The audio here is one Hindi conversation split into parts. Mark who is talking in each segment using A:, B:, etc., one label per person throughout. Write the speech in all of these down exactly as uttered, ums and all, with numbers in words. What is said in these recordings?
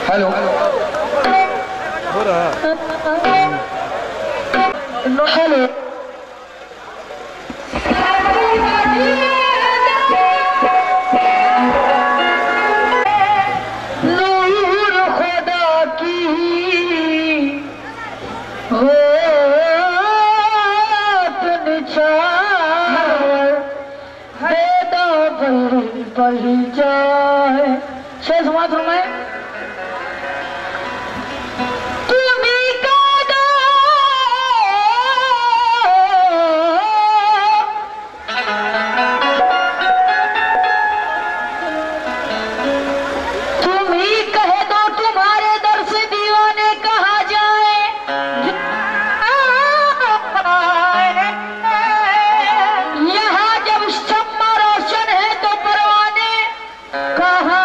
A: हेलो
B: हो रहा
C: हेलो नूर खुदा की हो बढ़ी जाए शेष समाज में तुम्हें का दो तुम्हें कह दो तुम्हारे दर से दीवाने कहा जाए यहाँ जब शम्मा रोशन है तो परवाने कहा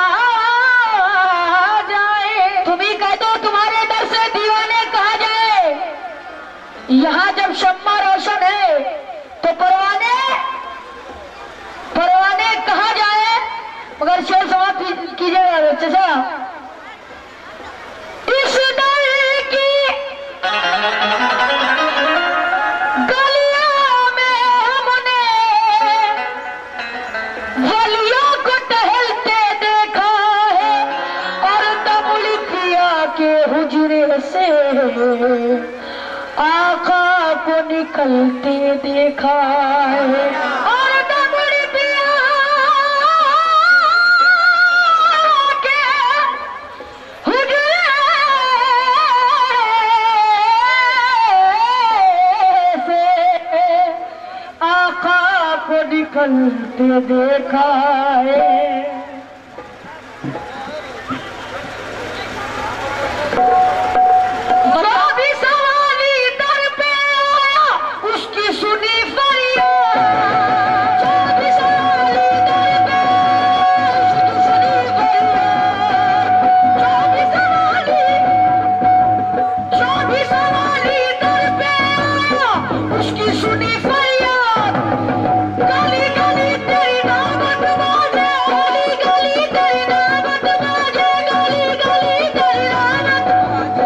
C: जाए। तुम्ही कह दो तुम्हारे दर से दीवाने कहा जाए। यहाँ जब शम्मा रोशन है तो परवाने परवाने कहा जाए। मगर शेर समाप्त कीजिएगा बच्चे सा इस दर की गलियों में हमने वलियों को टहलते देखा है और तबली पिया के हुजरे से आका को निकलते देखा है और तबली पिया के हुजरे से आका को निकलते देखा है। जो भी सवाली दर पे आया उसकी सुनी फरियाद। जो भी सवाली दर पे उसकी सुनी फरियाद। जो भी सवाली जो भी सवाली दर पे आया उसकी सुनी फरियाद। गली गली तेरी नामत बाजे गली गली तेरी नामत बाजे गली गली तेरी नामत बाजे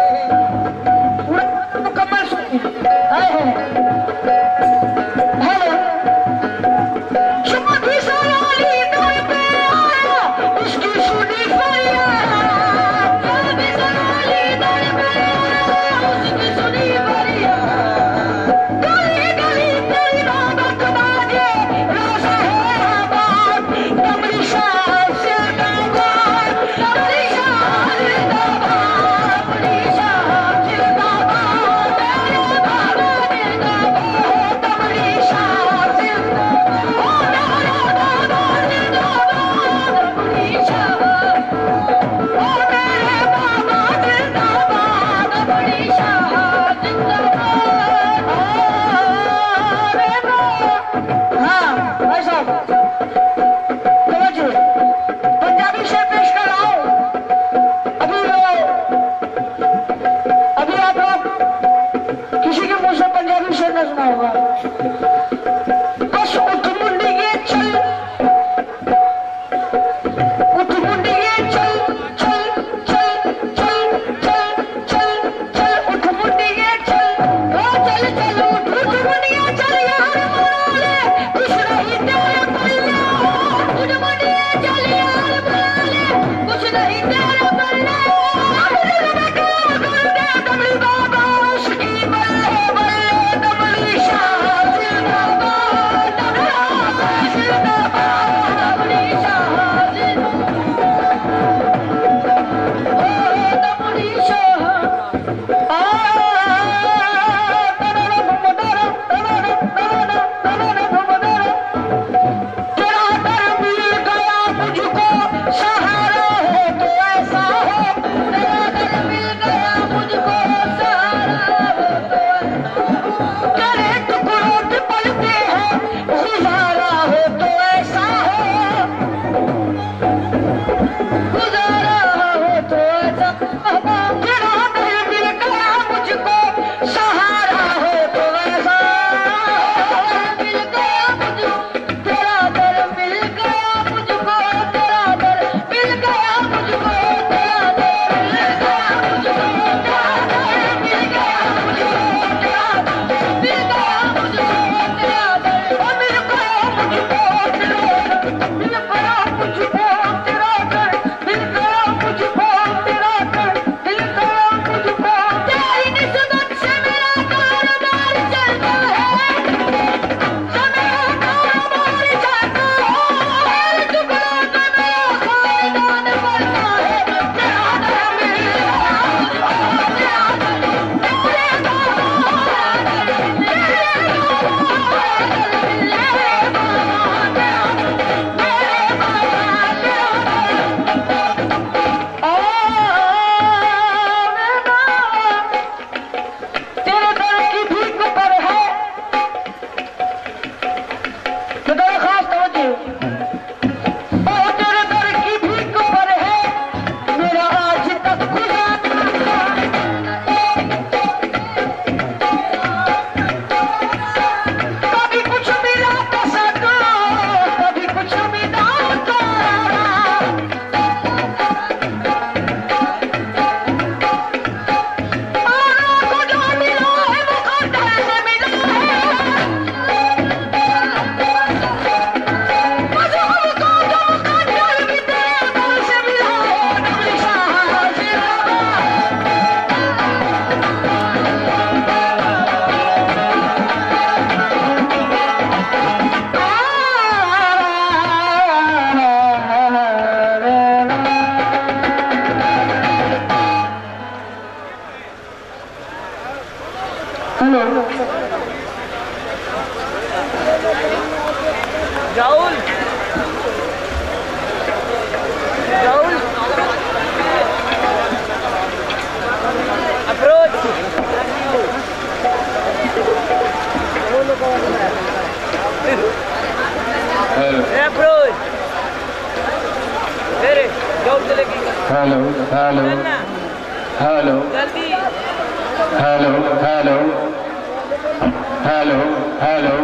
A: hello hello hello hello hello hello hello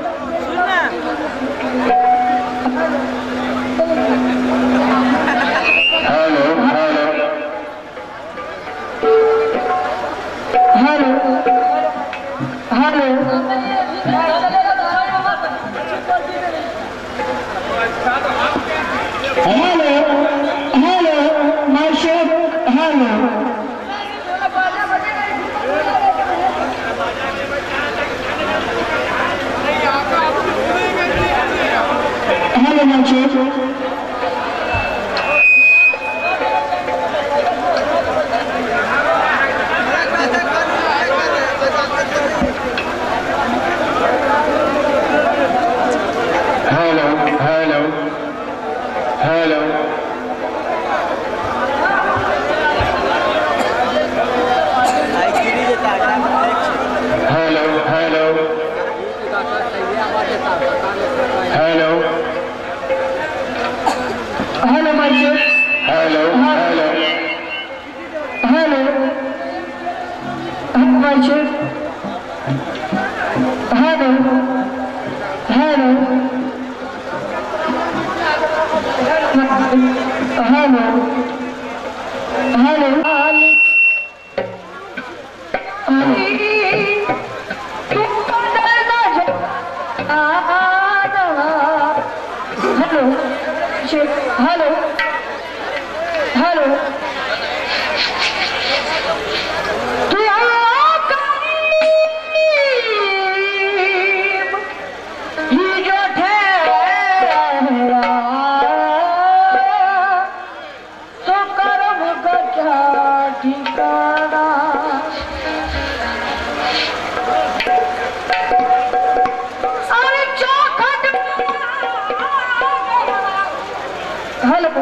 A: hello hello
C: hello hello hello hello my chef hello hello my chef
A: hello hello hello hello
C: hello my chef
A: hello hello
C: hello my chef hello hello hello hello hello hello hello hello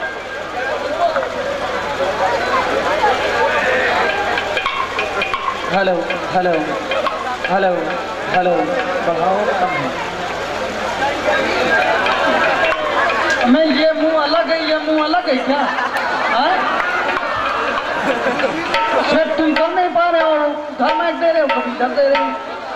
B: hello hello hello hello बढ़ाओ कम है।
C: मैं ये मुंह अलग है ये मुंह अलग है क्या सर तुम कर नहीं पा रहे हो घर में दे रहे हो कभी डर दे रहे हो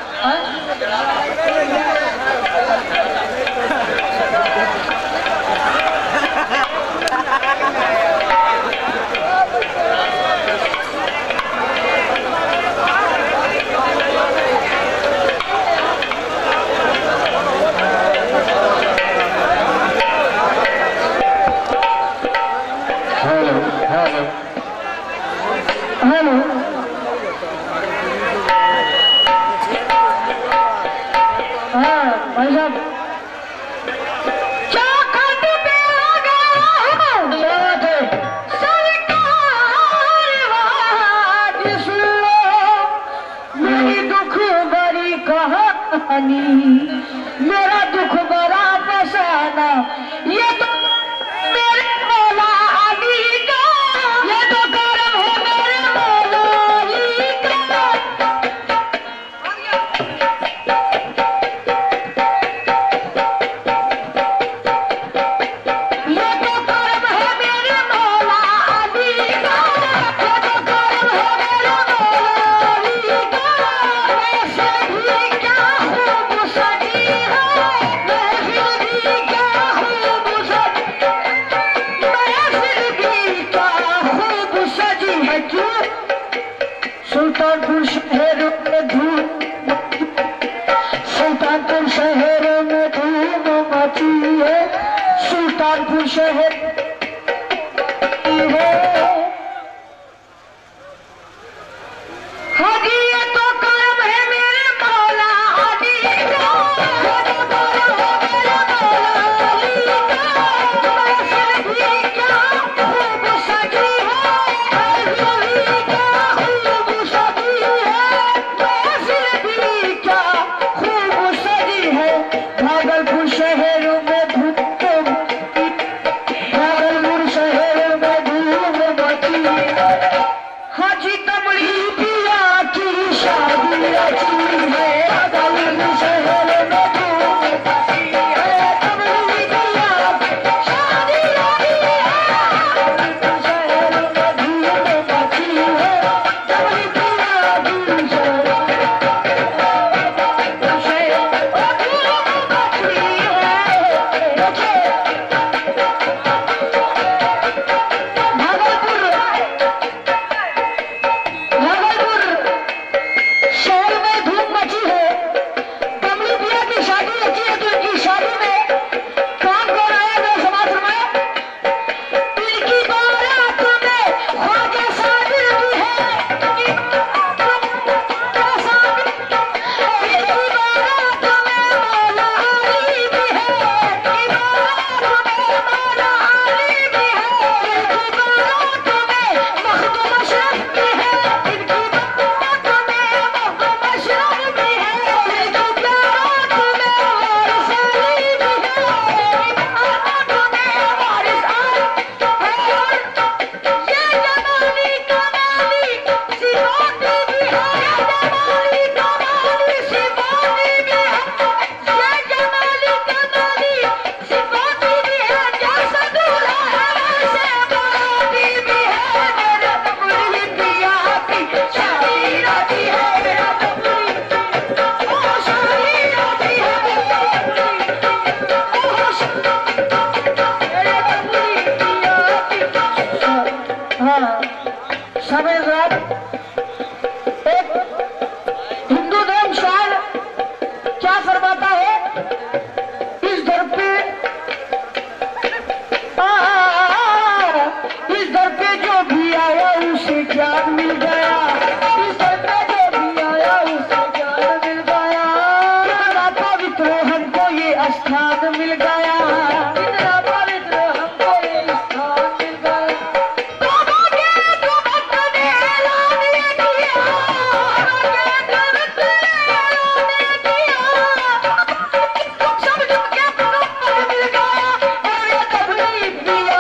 C: हेलो हाँ भाई साहब क्या खट पे लगा सरकार वाज सुन लो मेरी दुख भरी कहानी मेरा दुख भरा फसाना ये तो मेरे मौला अली का ये तो करम है मेरे मौला अली का ये तो करम है मेरे मौला अली का ये तो करम है मेरे मौला अली का वैसे भी क्या खूब सजी है महफिल भी क्या खूब सजी महफिल भी क्या खूब सजी है क्यों सुल्तानपुर शहर में धूम सुल्तानपुर शहर में धूम मची है सुल्तानपुर शहर है हाजी ये तो करम है मेरे मौला अली का ये तो करम है मेरे मौला अली का महफिल भी क्या खूब सजी है महफिल भी क्या खूब सजी है महफिल भी क्या खूब सजी है भागलपुर शहर में धूम भागलपुर पिया